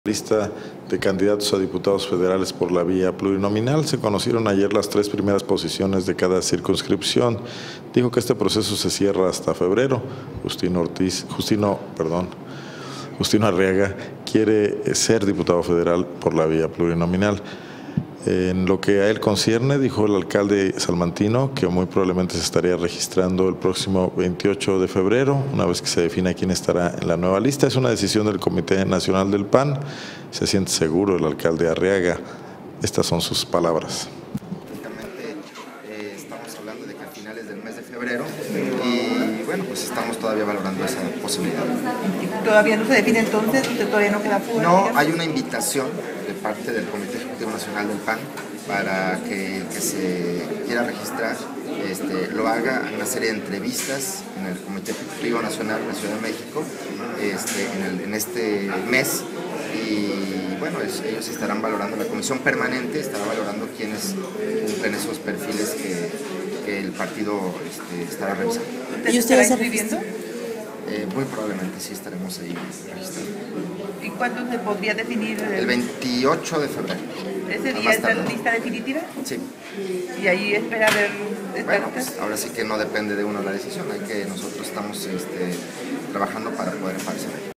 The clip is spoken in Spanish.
Lista de candidatos a diputados federales por la vía plurinominal. Se conocieron ayer las 3 primeras posiciones de cada circunscripción. Dijo que este proceso se cierra hasta febrero. Justino Arriaga quiere ser diputado federal por la vía plurinominal. En lo que a él concierne, dijo el alcalde salmantino que muy probablemente se estaría registrando el próximo 28 de febrero, una vez que se defina quién estará en la nueva lista. Es una decisión del Comité Nacional del PAN. Se siente seguro el alcalde Arriaga. Estas son sus palabras. Estamos hablando de que a finales del mes de febrero y bueno, pues estamos todavía valorando esa posibilidad. ¿Todavía no se define entonces? ¿Usted todavía no queda fuera? No, hay una invitación de parte del Comité Ejecutivo Nacional del PAN para que el que se quiera registrar lo haga en una serie de entrevistas en el Comité Ejecutivo Nacional de la Ciudad de México en este mes. Y bueno, ellos estarán valorando, la comisión permanente estará valorando quiénes cumplen esos perfiles que el partido estará revisando. ¿Y usted está escribiendo? Muy probablemente sí estaremos ahí registrando. ¿Y cuándo se podría definir? El 28 de febrero. ¿Ese día es la lista definitiva? Sí. ¿Y ahí espera ver? Bueno, pues ahora sí que no depende de uno la decisión, nosotros estamos trabajando para poder aparecer.